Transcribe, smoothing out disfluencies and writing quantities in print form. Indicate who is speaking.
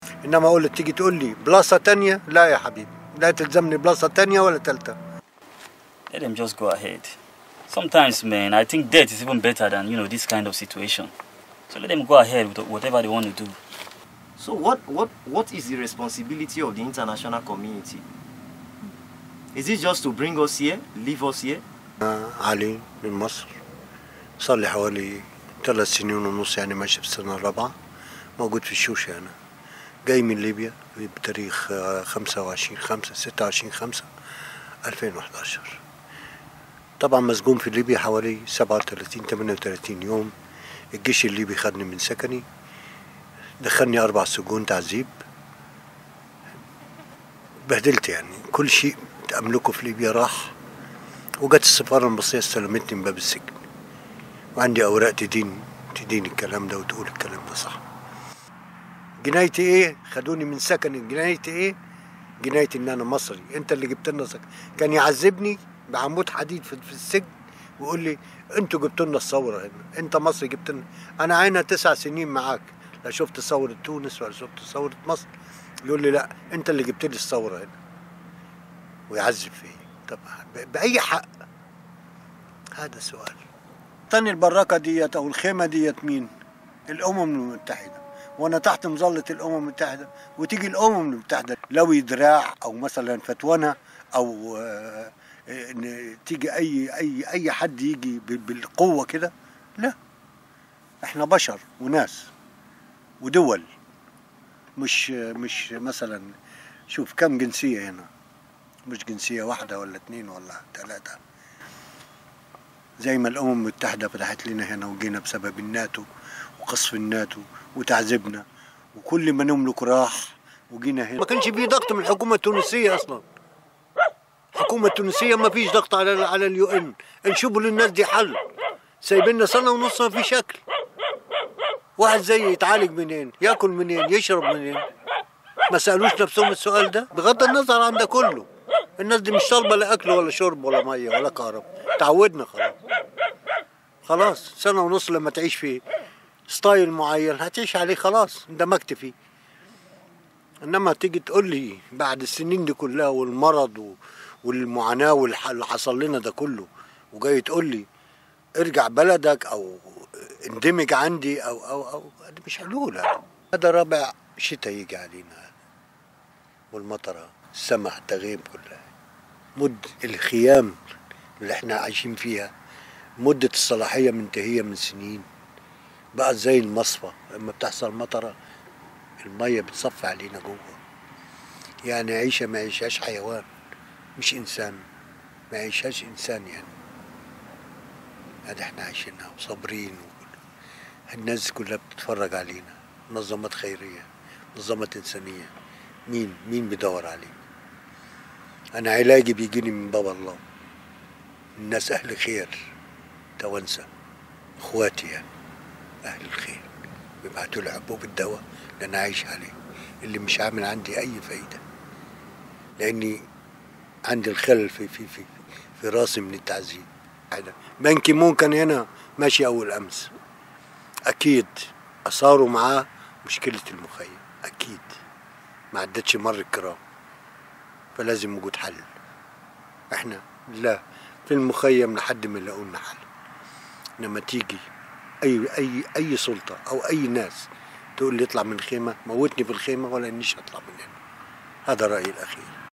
Speaker 1: انما اقول لك تيجي تقول لي بلاصه تانية، لا يا حبيبي، لا تلزمني بلاصه تانية ولا تالتة.
Speaker 2: Let them just go ahead. Sometimes, man, I think death is even better than, this kind of situation. So let them go ahead with whatever they want to do.
Speaker 3: So what is the responsibility of the international community? Is it just to bring us here, leave us here?
Speaker 1: علي من مصر، صار لي حوالي 3 سنين ونص، يعني ماشي في السنة الرابعة، موجود في الشوشة. أنا جاي من ليبيا بتاريخ 26/5 طبعا مسجون في ليبيا حوالي 37-38 يوم. الجيش الليبي خدني من سكني، دخلني 4 سجون تعذيب، بهدلت، يعني كل شيء أملكه في ليبيا راح. وجت السفارة المصرية استلمتني من باب السجن، وعندي أوراق تدين الكلام ده وتقول الكلام ده صح. جنايتي إيه؟ خدوني من سكني، جنايتي إيه؟ جنايتي إن أنا مصري، أنت اللي جبت لنا سكن. كان يعذبني بعمود حديد في السجن ويقول لي أنتوا جبتوا لنا الثورة هنا، أنت مصري جبت لنا. أنا عاينة 9 سنين معاك، لا شفت ثورة تونس ولا شفت ثورة مصر. يقول لي لا، أنت اللي جبت لي الثورة هنا، ويعذب فيا. طب بأي حق؟ هذا سؤال. تاني البراكة ديت أو الخيمة ديت مين؟ الأمم المتحدة، وأنا تحت مظلة الأمم المتحدة، وتيجي الأمم المتحدة لو دراع أو مثلا فتوانة أو إن تيجي أي حد يجي بالقوة كده. لا، إحنا بشر وناس ودول، مش مثلا. شوف كم جنسية هنا، مش جنسية واحدة ولا 2 ولا 3. زي ما الأمم المتحدة فتحت لنا هنا وجينا بسبب الناتو وقصف الناتو وتعذيبنا، وكل ما نملك راح وجينا هنا. ما كانش فيه ضغط من الحكومة التونسية أصلا. الحكومة التونسية ما فيش ضغط على اليو ان نشوفوا للناس دي حل. سايبيننا سنة ونص ما في شكل. واحد زي يتعالج منين؟ ياكل منين؟ يشرب منين؟ ما سألوش نفسهم السؤال ده؟ بغض النظر عن ده كله، الناس دي مش طالبة لا أكل ولا شرب ولا مية ولا كهرباء. تعودنا خلاص. سنة ونص لما تعيش في ستايل معين هتعيش عليه، خلاص اندمجت فيه. انما تيجي تقول لي بعد السنين دي كلها والمرض والمعاناة واللي حصل لنا ده كله، وجاي تقول لي ارجع بلدك او اندمج عندي او دي مش حلول. هذا رابع شتاء يجي علينا، والمطره، السماء، التغيم كلها. مد الخيام اللي احنا عايشين فيها مدة الصلاحية منتهية من سنين، بقت زي المصفى. لما بتحصل مطرة المية بتصفي علينا جوه. يعني عيشة ما يعيشهاش حيوان، مش إنسان، ما يعيشهاش إنسان. يعني هذا احنا عايشينها وصابرين، الناس كلها بتتفرج علينا، منظمات خيرية، منظمات إنسانية. مين بيدور علينا؟ أنا علاجي بيجيني من باب الله. الناس أهل خير، توانسة، إخواتي، يعني أهل الخير، بيبعتوا لي حبوب الدواء اللي أنا عايش عليه، اللي مش عامل عندي أي فايدة، لأني عندي الخلل في راسي من التعذيب. بان كي مون كان هنا ماشي أول أمس، أكيد أثاروا معاه مشكلة المخيم، أكيد ما عدتش مر الكرام، فلازم وجود حل. احنا لا في المخيم لحد ما يلاقوا لنا حل. لما تيجي اي سلطه او اي ناس تقول لي اطلع من الخيمه، موتني في الخيمه ولا انيش اطلع من هنا. هذا رايي الاخير.